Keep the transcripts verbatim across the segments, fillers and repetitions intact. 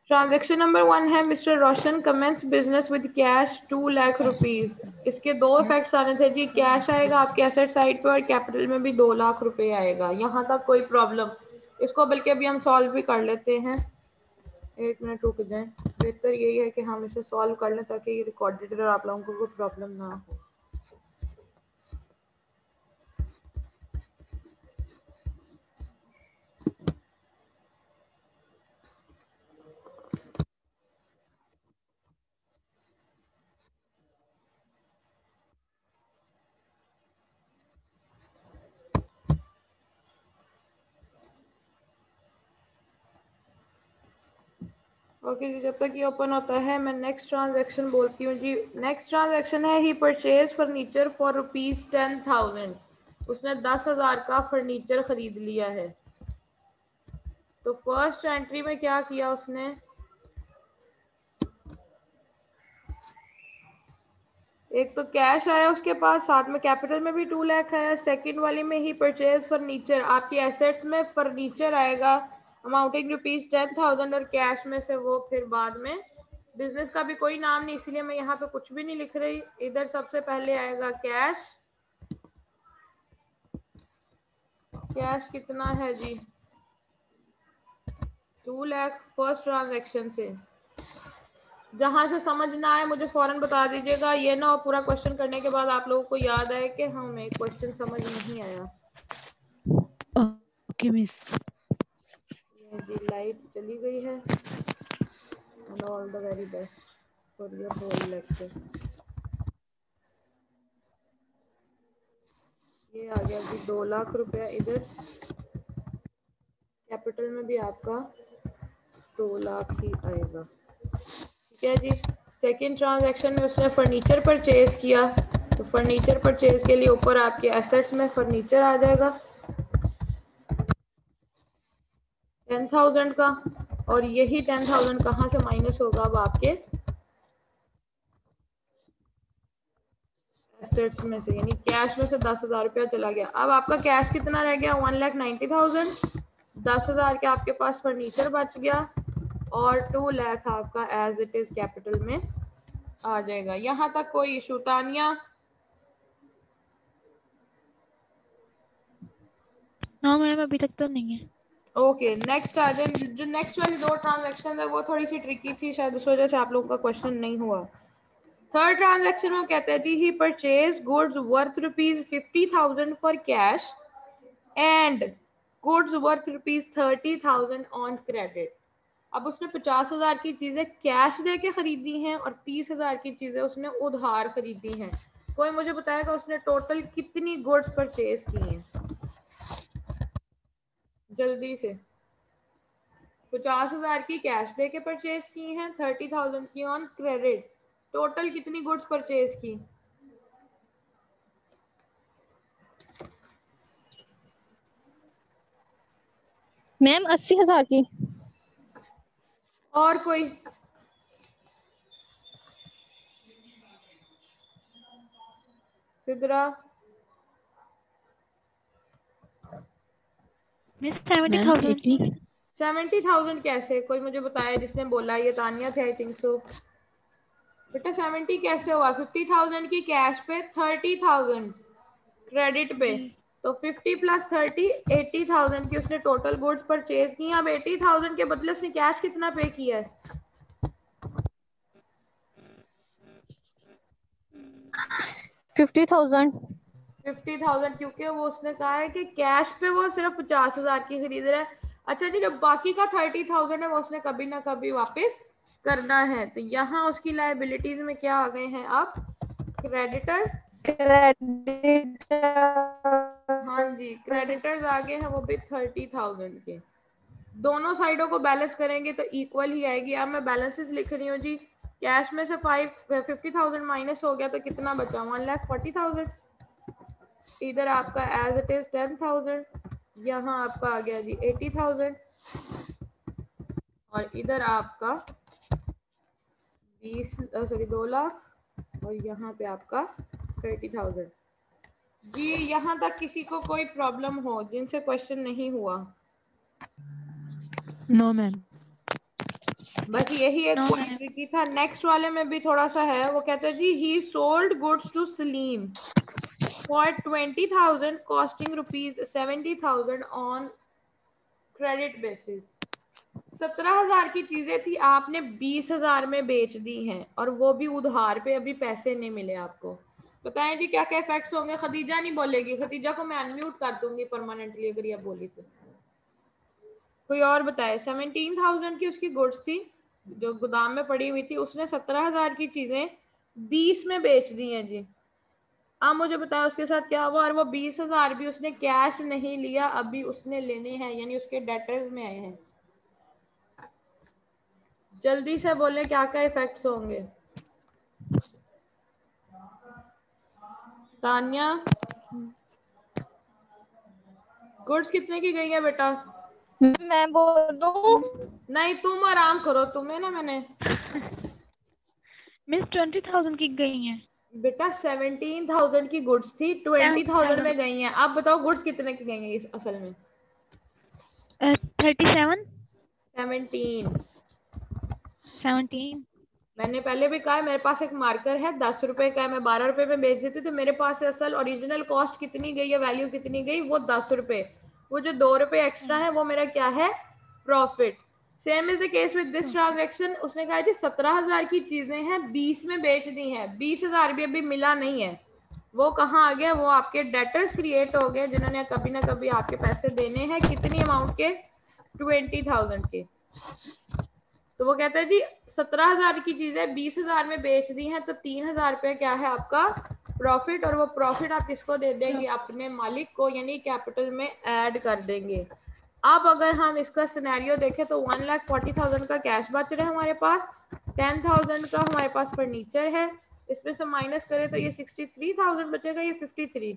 Transaction number one है mister Roshan commence business with cash two lakh rupees. इसके दो effects आने थे जी, कैश आएगा आपके एसेट साइड पे और कैपिटल में भी दो लाख रुपए आएगा। यहाँ तक कोई प्रॉब्लम? इसको बल्कि अभी हम सॉल्व भी कर लेते हैं, एक मिनट रुक जाएं। बेहतर यही है कि हम इसे सॉल्व कर लें ताकि ये रिकॉर्डेड और आप लोगों को कोई प्रॉब्लम ना हो। ओके जी, जब तक ये ओपन होता है मैं नेक्स्ट ट्रांजैक्शन बोलती हूँ जी। नेक्स्ट ट्रांजैक्शन है he purchase furniture for rupees ten thousand. उसने दस हजार का फर्नीचर खरीद लिया है। तो फर्स्ट एंट्री में क्या किया उसने, एक तो कैश आया उसके पास, साथ में कैपिटल में भी टू लाख आया। सेकंड वाली में ही परचेज फर्नीचर, आपकी एसेट्स में फर्नीचर आएगा अमाउंटिंग रुपीज टेन थाउजेंड और कैश में से वो फिर बाद में, बिजनेस का भी कोई नाम नहीं इसीलिए मैं यहाँ पे कुछ भी नहीं लिख रही। इधर सबसे पहले आएगा कैश। कैश कितना है जी, टू लाख फर्स्ट ट्रांजैक्शन से। जहां से समझ ना आए मुझे फौरन बता दीजिएगा, ये ना हो पूरा क्वेश्चन करने के बाद आप लोगों को याद आए कि हमें क्वेश्चन समझ नहीं आया। Okay miss. ये जी लाइट चली गई है। And all the very best for your whole lecture. ये आ गया जी दो लाख रुपया इधर, कैपिटल में भी आपका दो लाख ही आएगा। ठीक है जी। सेकेंड ट्रांजैक्शन में उसने फर्नीचर परचेज किया, तो फर्नीचर परचेज के लिए ऊपर आपके एसेट्स में फर्नीचर आ जाएगा टेन थाउजेंड का, और यही टेन थाउजेंड कहाँ से माइनस होगा अब आपके एसेट्स में से, यानी कैश में से दस हजार रुपया चला गया। अब आपका कैश कितना रह गया, वन लाख नाइन्टी थाउजेंड। दस हजार के आपके पास फर्नीचर बच गया और टू लाख आपका एज इट इज कैपिटल में आ जाएगा। यहाँ तक कोई इशू? तानिया? हाँ मैम अभी तक तो नहीं है। ओके नेक्स्ट आ जाए। जो नेक्स्ट वाली दो ट्रांजैक्शन है वो थोड़ी सी ट्रिकी थी, शायद उस वजह से आप लोगों का क्वेश्चन नहीं हुआ। थर्ड ट्रांजैक्शन में कहते हैं जी he purchase goods worth rupees fifty thousand for cash and goods worth rupees thirty thousand on credit. अब उसने पचास हजार की चीजें कैश दे के खरीदी हैं और तीस हजार की चीजें उसने उधार खरीदी हैं। कोई मुझे बताएगा उसने टोटल कितनी गुड्स परचेज की हैं जल्दी से? पचास हजार की कैश दे के परचेज की हैं, थर्टी थाउजेंड की ऑन क्रेडिट। टोटल कितनी गुड्स परचेज की? मैम अस्सी हजार की। और कोई? Sidra? Miss seventy thousand. Seventy thousand कैसे? कोई मुझे बताया जिसने बोला? ये तानिया थे आई थिंक सो। बेटा सेवेंटी कैसे हुआ? फिफ्टी थाउजेंड की कैश पे, थर्टी थाउजेंड क्रेडिट पे, तो fifty plus thirty eighty thousand की उसने टोटल गुड्स परचेज की। अब एटी थाउजेंड के बदले उसने कैश कितना पे किया है? Fifty thousand. फिफ्टी थाउजेंड, क्योंकि वो उसने कहा है कि कैश पे वो सिर्फ पचास हजार की खरीद रहा है। अच्छा जी, जो बाकी का थर्टी थाउजेंड है वो उसने कभी ना कभी वापस करना है, तो यहाँ उसकी लायबिलिटीज में क्या आ गए हैं अब? क्रेडिटर्स। क्रेडिट। हाँ जी, क्रेडिटर्स आ गए हैं वो भी थर्टी थाउजेंड के। दोनों साइडों को बैलेंस करेंगे तो इक्वल ही आएगी। अब मैं बैलेंसेस लिख रही हूँ जी। कैश में से फाइव फिफ्टी थाउजेंड माइनस हो गया तो कितना बचा? One lakh forty thousand. इधर आपका as it is ten thousand, यहाँ आपका आ गया जी एटी थाउजेंड, और इधर आपका बीस सॉरी दो लाख, और यहाँ पे आपका थर्टी थाउजेंड। जी यहाँ तक किसी को कोई प्रॉब्लम हो जिनसे क्वेश्चन नहीं हुआ? No ma'am. बस यही एक No, पॉइंट ma'am. ट्रिकी था। नेक्स्ट वाले में भी थोड़ा सा है। वो कहता है जी he sold goods to Salim for twenty thousand costing rupees seventy thousand on credit basis. सत्रह हजार की चीजें थी, आपने बीस हजार में बेच दी हैं और वो भी उधार पे, अभी पैसे नहीं मिले आपको। बताएं जी क्या क्या इफेक्ट्स होंगे। खदीजा नहीं बोलेगी, खदीजा को मैं अनम्यूट कर दूंगी परमानेंटली अगर ये बोली तो। कोई और बताए। सेवनटीन थाउजेंड की उसकी गुड्स थी जो गोदाम में पड़ी हुई थी, उसने सत्रह हजार की चीजें बीस में बेच दी हैं जी। अब मुझे बताया उसके साथ क्या हुआ। और वो बीस हजार भी उसने कैश नहीं लिया, अभी उसने लेने हैं, यानी उसके डेटर्स में आए हैं। जल्दी से बोले क्या क्या इफेक्ट्स होंगे। तानिया, गुड्स कितने की गई है बेटा? मैं बोल दूं? नहीं, तुम आराम करो, तुम्हें ना मैंने मिस ट्वेंटी थाउजेंड की गई हैं। बेटा सेवनटीन थाउजेंड की गुड्स थी, ट्वेंटी थाउजेंड में गई हैं। आप बताओ गुड्स कितने की गई हैं इस असल में? Thirty seven seventeen. सेवनटीन मैंने पहले भी कहा है, मेरे पास एक मार्कर है, दस रुपए का है, मैं बारह रुपए में बेच देती तो मेरे पास से असल ओरिजिनल कॉस्ट कितनी गई है, वैल्यू कितनी गई, वो दस रुपए। वो जो दो रुपए एक्स्ट्रा है वो मेरा क्या है? Profit. Same is the case with this transaction. उसने कहा जी सत्रह हजार की चीजें हैं, बीस में बेच दी हैं, बीस हजार भी अभी मिला नहीं है। वो कहाँ आ गया? वो आपके डेटर्स क्रिएट हो गए जिन्होंने कभी ना कभी आपके पैसे देने हैं। कितनी अमाउंट के? ट्वेंटी थाउजेंड के। तो वो कहता है जी सत्रह हजार की चीजें बीस हजार में बेच दी हैं, तो तीन हजार रुपये क्या है आपका? प्रॉफिट। और वो प्रॉफिट आप किसको दे देंगे? अपने मालिक को, यानी कैपिटल में ऐड कर देंगे। अब अगर हम इसका सिनेरियो देखें तो वन लाख फोर्टी थाउजेंड का कैश बच रहा है हमारे पास, टेन थाउजेंड का हमारे पास फर्नीचर है, इसमें से माइनस करें तो ये सिक्सटी थ्री थाउजेंड बचेगा, ये फिफ्टी थ्री।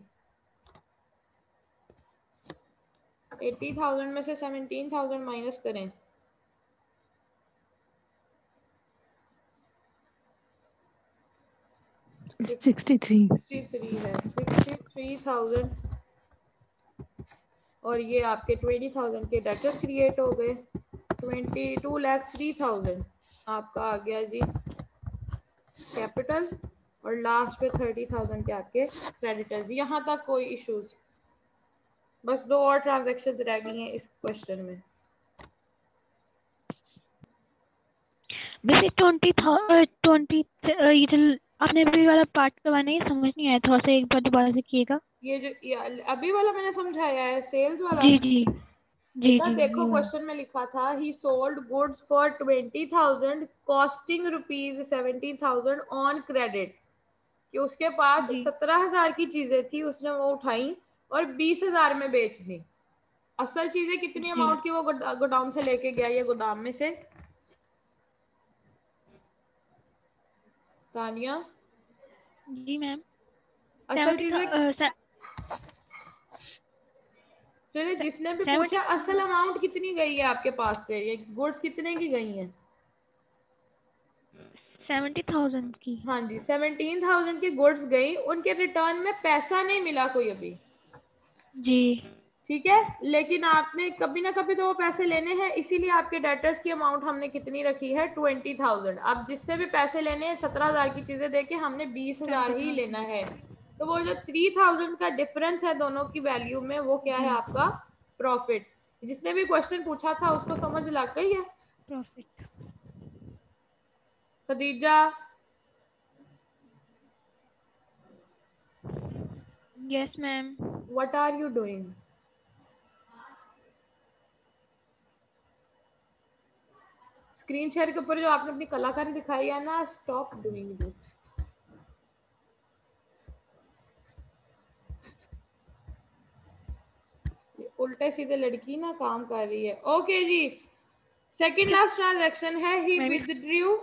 एटी थाउजेंड में से सेवनटीन थाउजेंड माइनस करें, सिक्सटी थ्री सिक्सटी थ्री है, सिक्सटी थ्री थाउजेंड। और ये आपके ट्वेंटी थाउजेंड के डेटर्स क्रिएट हो गए, twenty two lakh three thousand आपका आ गया जी कैपिटल। और लास्ट पे थर्टी थाउजेंड के आपके क्रेडिटर्स। यहाँ तक कोई इश्यूज? बस दो और ट्रांजेक्शन रह गई हैं इस क्वेश्चन में। वैसे ट्वेंटी ट्वेंटी ये जो आपने अभी वाला पार्ट करवाना है समझ नहीं आया, थोड़ा सा एक बार दोबारा से किएगा। ये जो ये अभी वाला मैंने समझाया है, सेल्स वाला। जी जी जी बेटा जी देखो ये वाला। क्वेश्चन में लिखा था he sold goods for twenty thousand costing rupees seventy thousand on credit. कि उसके पास जी सत्रह हजार की चीजें थी, उसने वो उठाई और बीस हजार में बेच दी। असल चीजें कितनी जी अमाउंट की वो गोडाउन से लेके गया, ये गोदाम में से? तानिया, जी मैम। असल सेवेंटी चीजें चलिए, जिसने भी सेवेंटी पूछा असल अमाउंट कितनी गई है आपके पास से, ये गुड्स कितने की गई हैं? सेवेंटी थाउजेंड की। हाँ जी, सेवनटीन थाउजेंड की गुड्स गई, उनके रिटर्न में पैसा नहीं मिला कोई अभी। जी ठीक है, लेकिन आपने कभी ना कभी तो वो पैसे लेने हैं, इसीलिए आपके डेटर्स की अमाउंट हमने कितनी रखी है? Twenty thousand. अब जिससे भी पैसे लेने हैं, सत्रह हजार की चीजें देके हमने बीस हजार ही लेना है। तो वो जो थ्री थाउजेंड का डिफरेंस है दोनों की वैल्यू में, वो क्या है? आपका प्रॉफिट। जिसने भी क्वेश्चन पूछा था उसको समझ लग गई है? Profit. Khadija, yes ma'am. What are you doing? Screen share के ऊपर जो आपने अपनी कलाकारी दिखाई है ना, स्टॉप डूइंग दिस। उल्टे सीधे लड़की ना काम कर रही है। ओके जी, सेकंड लास्ट ट्रांजैक्शन है ही मैं भी withdrew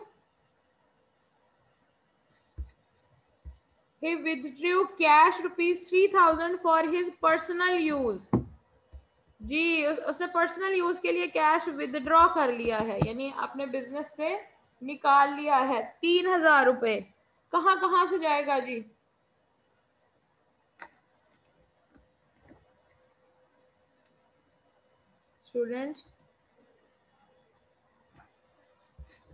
he withdrew cash rupees three thousand for his personal use। जी उस, उसने पर्सनल यूज के लिए कैश विदड्रॉ कर लिया है, यानी अपने बिजनेस से निकाल लिया है तीन हजार रुपए। कहाँ कहाँ से जाएगा जी? स्टूडेंट्स,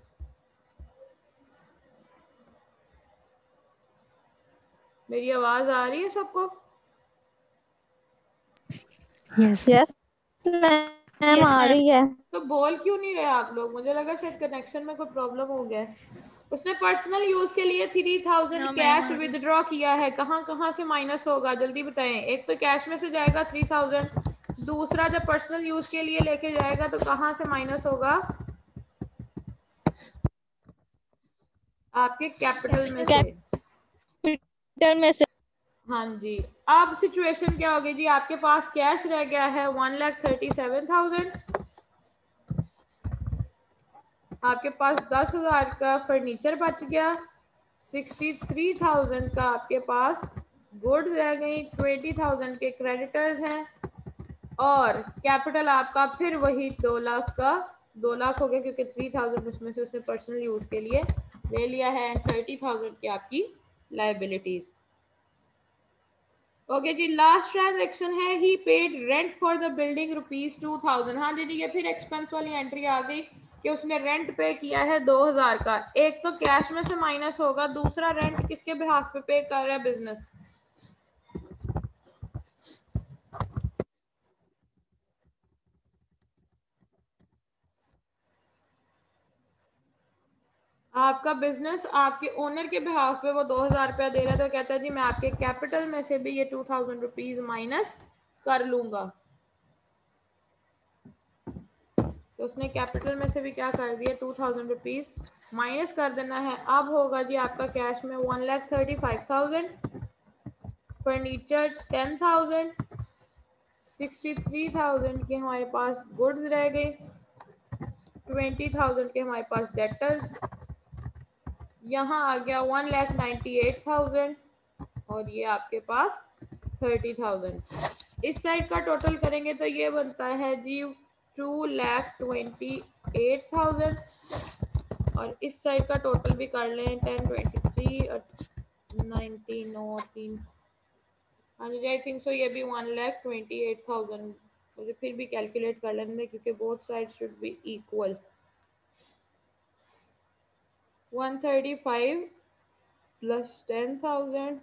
मेरी आवाज आ रही है सबको? यस यस मैम, यस आ मैम। रही है। तो बोल क्यों नहीं रहे आप लोग? मुझे लगा शायद कनेक्शन में कोई प्रॉब्लम हो गया है। उसने पर्सनल यूज के लिए three thousand no ma'am, cash आ रही। विदड्रॉ किया है, कहाँ कहाँ से माइनस होगा जल्दी बताएं। एक तो कैश में से जाएगा थ्री थाउजेंड, दूसरा जब पर्सनल यूज के लिए लेके जाएगा तो कहाँ से माइनस होगा? आपके कैपिटल में से। कैपिटल में से। हाँ जी। अब सिचुएशन क्या होगी जी? आपके पास कैश रह गया है one lakh thirty seven thousand, आपके पास दस हजार का फर्नीचर बच गया, सिक्सटी थ्री थाउजेंड का आपके पास गुड्स रह गई, ट्वेंटी थाउजेंड के क्रेडिटर्स हैं, और कैपिटल आपका फिर वही दो लाख का दो लाख हो गया क्योंकि थ्री थाउजेंड उसमें से उसने पर्सनल यूज के लिए ले लिया है, एंड थर्टी थाउजेंड की आपकी लाइबिलिटीज। ओके जी, लास्ट ट्रांजेक्शन है he paid rent for the building rupees two thousand. हाँ दीदी, ये फिर एक्सपेंस वाली एंट्री आ गई कि उसने रेंट पे किया है दो हजार का। एक तो कैश में से माइनस होगा, दूसरा रेंट किसके बिहाफ पे पे कर रहा है? बिजनेस। आपका बिजनेस आपके ओनर के बिहाफ पे वो दो हजार रुपया दे रहा है, तो कहता है जी मैं आपके कैपिटल में से भी ये टू थाउजेंड रुपीज माइनस कर लूंगा। तो उसने कैपिटल में से भी क्या कर दिया? टू थाउजेंड रुपीज माइनस कर देना है। अब होगा जी आपका कैश में one lakh thirty five thousand, furniture ten thousand, sixty three thousand के हमारे पास गुड्स रह गए, ट्वेंटी थाउजेंड के हमारे पास डेटर्स, यहाँ आ गया one lakh ninety eight thousand, और ये आपके पास थर्टी थाउजेंड। इस साइड का टोटल करेंगे तो ये बनता है जी two lakh twenty eight thousand, और इस साइड का टोटल भी कर लें टेन ट्वेंटी थ्री और नाइनटीन और तीन, हाँ जी आई थिंक सो ये भी one lakh twenty eight thousand. मुझे फिर भी कैलकुलेट कर लेने दें क्योंकि both side should be equal. One thirty five plus ten thousand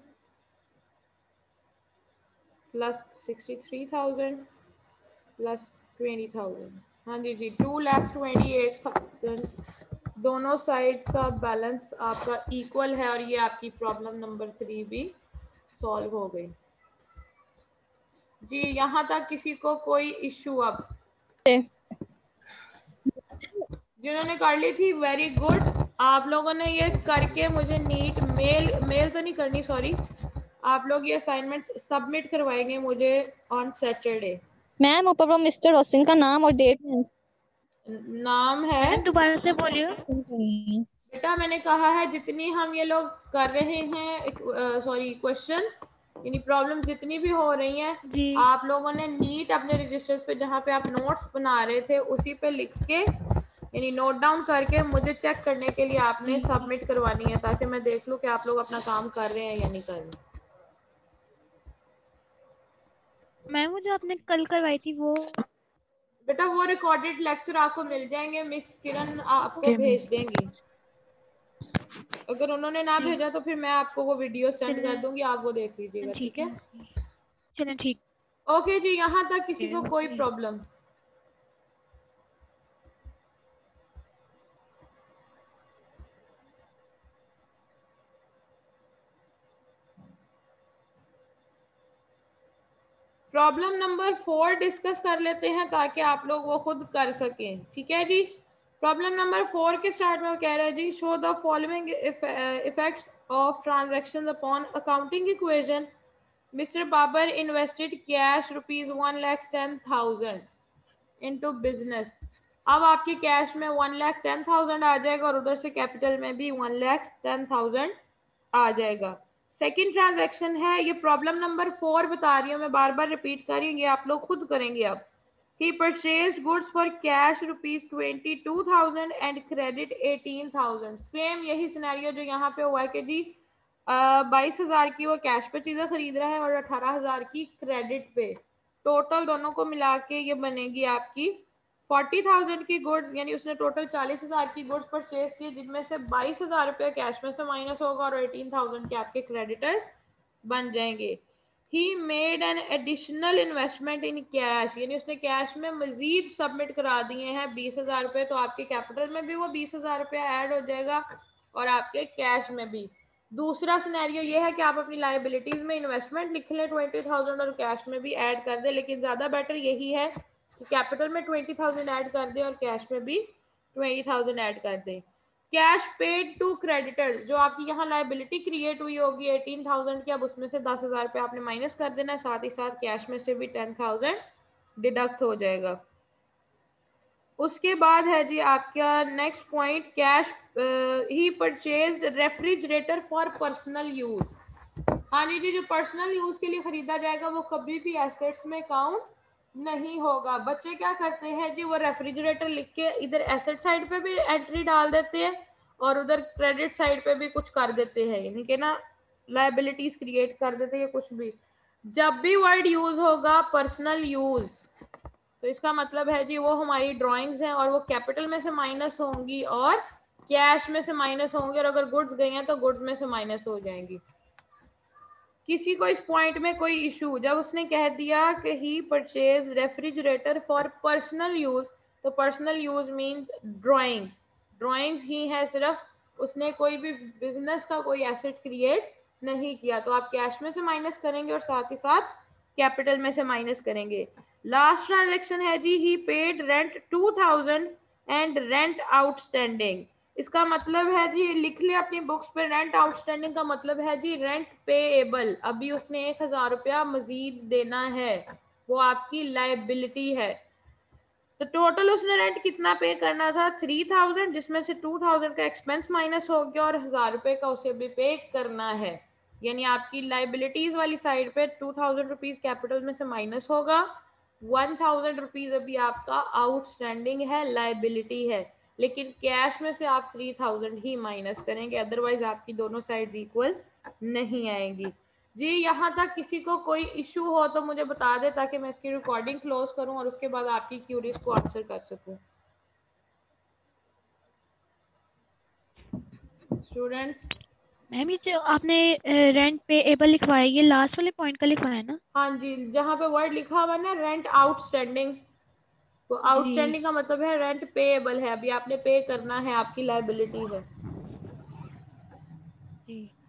plus sixty three thousand plus twenty thousand, हाँ जी जी two lakh twenty eight thousand. दोनों साइड्स का बैलेंस आपका इक्वल है, और ये आपकी प्रॉब्लम नंबर थ्री भी सॉल्व हो गई जी। यहाँ तक किसी को कोई इश्यू? अब जिन्होंने कर ली थी वेरी गुड। आप लोगों ने ये करके मुझे नीट मेल मेल तो नहीं करनी, सॉरी, आप लोग ये असाइनमेंट सबमिट करवाएंगे मुझे ऑन सैटरडे। मैम ऊपर वो मिस्टर रोसिन का नाम और डेट नाम है, मैडम दोबारा से बोलिए। बेटा मैंने कहा है जितनी हम ये लोग कर रहे हैं, सॉरी क्वेश्चंस यानी प्रॉब्लम जितनी भी हो रही हैं, जी आप लोगों ने नीट अपने रजिस्टर्स पे जहाँ पे आप नोट्स बना रहे थे उसी पे लिख के यानी नोट डाउन करके मुझे चेक करने के लिए आपने जी सबमिट करवानी है, ताकि मैं देख लूँ कि आप लोग अपना काम कर रहे हैं या नहीं कर रहे। मैम, वो जो आपने कल करवाई थी वो बेटा वो रिकॉर्डेड लेक्चर आपको मिल जाएंगे, मिस किरण आपको भेज देंगी। अगर उन्होंने ना जी भेजा तो फिर मैं आपको वो वीडियो सेंड कर चलें, दूंगी, आप वो देख लीजिएगा, ठीक ठीक है? है, चलें ठीक ओके जी, यहाँ तक किसी है। को कोई problem? Problem number four discuss कर लेते हैं ताकि आप लोग वो खुद कर सकें, ठीक है जी। प्रॉब्लम नंबर फोर के स्टार्ट में वो कह रहा है जी show the following effects of transaction upon accounting equation. Mister Babar invested cash rupees one lakh ten thousand into business. अब आपके कैश में वन लाख टेन थाउजेंड आ जाएगा और उधर से कैपिटल में भी वन लाख टेन थाउजेंड आ जाएगा। सेकेंड ट्रांजैक्शन है, ये प्रॉब्लम नंबर फोर बता रही हूँ मैं, बार बार रिपीट कर रही हूँ, ये आप लोग खुद करेंगे। अब he purchased goods for cash rupees twenty two thousand and credit eighteen thousand. Same यही सिनेरियो जो यहाँ पे हुआ है कि जी बाईस हजार की वो कैश पे चीजें खरीद रहा है और अठारह हजार की क्रेडिट पे। टोटल दोनों को मिला के ये बनेगी आपकी फोर्टी थाउजेंड की गुड्स, यानी उसने टोटल चालीस हजार की गुड्स परचेज की, जिनमें से बाईस हजार रुपये कैश में से माइनस होगा और एटीन थाउजेंड के आपके क्रेडिटर्स बन जाएंगे। He made an additional investment in cash, यानी उसने कैश में मजीद सबमिट करा दिए हैं बीस हजार रुपये, तो आपके कैपिटल में भी वो बीस हजार रुपया ऐड हो जाएगा और आपके कैश में भी। दूसरा सिनेरियो ये है कि आप अपनी लाइबिलिटीज में इन्वेस्टमेंट लिख लें ट्वेंटी थाउजेंड और कैश में भी ऐड कर दें, लेकिन ज़्यादा बेटर यही है कि कैपिटल में ट्वेंटी थाउजेंड ऐड कर दें और कैश में भी ट्वेंटी थाउजेंड ऐड कर दें। कैश पेड टू क्रेडिटर्स, जो आपकी यहाँ लाइबिलिटी क्रिएट हुई होगी एटीन थाउजेंड की, अब उसमें से दस हजार रुपये आपने माइनस कर देना है, साथ ही साथ कैश में से भी टेन थाउजेंड डिडक्ट हो जाएगा। उसके बाद है जी आपका next point, cash he purchased refrigerator for personal use. हाँ जी, जो पर्सनल यूज के लिए खरीदा जाएगा वो कभी भी एसेट्स में काउंट नहीं होगा। बच्चे क्या करते हैं जी, वो रेफ्रिजरेटर लिख के इधर एसेट साइड पे भी एंट्री डाल देते हैं और उधर क्रेडिट साइड पे भी कुछ कर देते हैं, यानी कि ना लायबिलिटीज क्रिएट कर देते हैं कुछ भी। जब भी वर्ड यूज होगा पर्सनल यूज, तो इसका मतलब है जी वो हमारी ड्राइंग्स हैं और वो कैपिटल में से माइनस होंगी और कैश में से माइनस होंगी, और अगर गुड्स गई हैं तो गुड्स में से माइनस हो जाएंगी। किसी को इस पॉइंट में कोई इशू, जब उसने कह दिया कि he purchase refrigerator for personal use, तो personal use mean drawings, drawings ही है सिर्फ, उसने कोई भी बिजनेस का कोई एसेट क्रिएट नहीं किया, तो आप कैश में से माइनस करेंगे और साथ ही साथ कैपिटल में से माइनस करेंगे। लास्ट ट्रांजेक्शन है जी, he paid rent two thousand and rent outstanding. इसका मतलब है जी, लिख ले अपनी बुक्स पे, रेंट आउटस्टैंडिंग का मतलब है जी रेंट पेएबल, अभी उसने एक हजार रुपया मजीद देना है, वो आपकी लाइबिलिटी है। तो टोटल उसने रेंट कितना पे करना था, थ्री थाउजेंड, जिसमें से टू थाउजेंड का एक्सपेंस माइनस हो गया और हजार रुपए का उसे भी पे करना है, यानी आपकी लाइबिलिटीज वाली साइड पे टू थाउजेंड रुपीज कैपिटल में से माइनस होगा, वन थाउजेंड रुपीज अभी आपका आउटस्टैंडिंग है, लाइबिलिटी है, लेकिन कैश में से आप थ्री थाउजेंड ही माइनस करेंगे, अदरवाइज आपकी दोनों साइड इक्वल नहीं आएंगी। जी यहाँ तक किसी को कोई इशू हो तो मुझे बता दे, ताकि मैं इसकी रिकॉर्डिंग क्लोज करूं और उसके बाद आपकी क्यूरीज को आंसर कर सकूं। स्टूडेंट्स, मैम ये जो आपने रेंट पेएबल लिखवाया, ये लास्ट वाले पॉइंट का लिखवाया ना? हाँ जी, जहाँ पे वर्ड लिखा हुआ है ना रेंट आउटस्टैंडिंग, तो आउटस्टैंडिंग का मतलब है रेंट पेएबल है, अभी आपने पे करना है, आपकी लायबिलिटी है। जी